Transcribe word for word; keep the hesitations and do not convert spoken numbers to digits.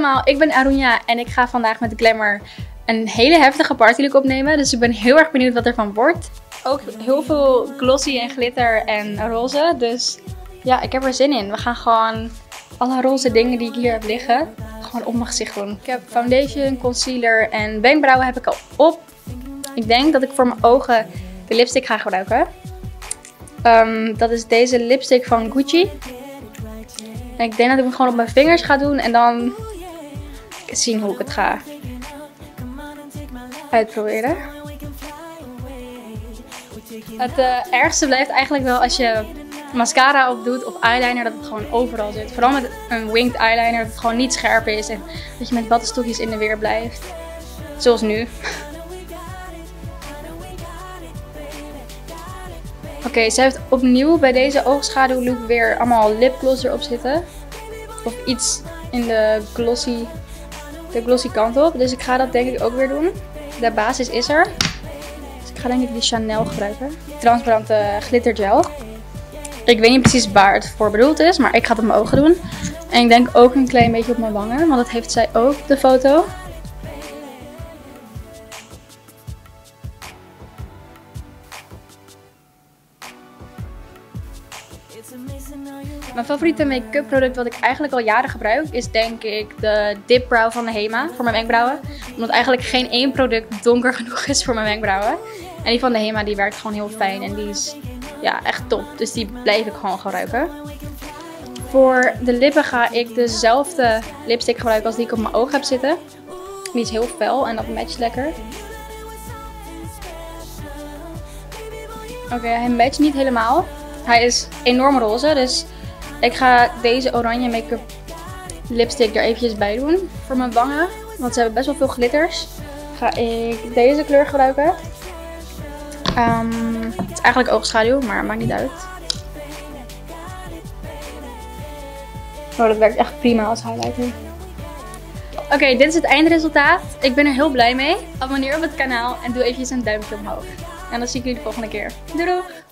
allemaal, ik ben Arunia en ik ga vandaag met Glamour een hele heftige partylook opnemen. Dus ik ben heel erg benieuwd wat ervan wordt. Ook heel veel glossy en glitter en roze. Dus ja, ik heb er zin in. We gaan gewoon alle roze dingen die ik hier heb liggen, gewoon op mijn gezicht doen. Ik heb foundation, concealer en wenkbrauwen heb ik al op. Ik denk dat ik voor mijn ogen de lipstick ga gebruiken. Um, dat is deze lipstick van Gucci. En ik denk dat ik hem gewoon op mijn vingers ga doen en dan zien hoe ik het ga uitproberen. Het uh, ergste blijft eigenlijk wel als je mascara op doet of eyeliner, dat het gewoon overal zit. Vooral met een winged eyeliner, dat het gewoon niet scherp is en dat je met wattenstokjes in de weer blijft. Zoals nu. Oké, okay, ze heeft opnieuw bij deze oogschaduwlook weer allemaal lipgloss erop zitten. Of iets in de glossy, de glossy kant op. Dus ik ga dat denk ik ook weer doen. De basis is er. Dus ik ga denk ik die Chanel gebruiken. Transparante glittergel. Ik weet niet precies waar het voor bedoeld is, maar ik ga het op mijn ogen doen. En ik denk ook een klein beetje op mijn wangen, want dat heeft zij ook op de foto. Mijn favoriete make-up product wat ik eigenlijk al jaren gebruik is denk ik de Dip Brow van de Hema voor mijn wenkbrauwen. Omdat eigenlijk geen één product donker genoeg is voor mijn wenkbrauwen. En die van de Hema die werkt gewoon heel fijn en die is ja, echt top. Dus die blijf ik gewoon gebruiken. Voor de lippen ga ik dezelfde lipstick gebruiken als die ik op mijn oog heb zitten. Die is heel fel en dat matcht lekker. Oké, okay, hij matcht niet helemaal. Hij is enorm roze, dus ik ga deze oranje make-up lipstick er eventjes bij doen voor mijn wangen. Want ze hebben best wel veel glitters. Ga ik deze kleur gebruiken. Um, het is eigenlijk oogschaduw, maar maakt niet uit. Oh, dat werkt echt prima als highlighter. Oké, okay, dit is het eindresultaat. Ik ben er heel blij mee. Abonneer op het kanaal en doe eventjes een duimpje omhoog. En dan zie ik jullie de volgende keer. Doei doei!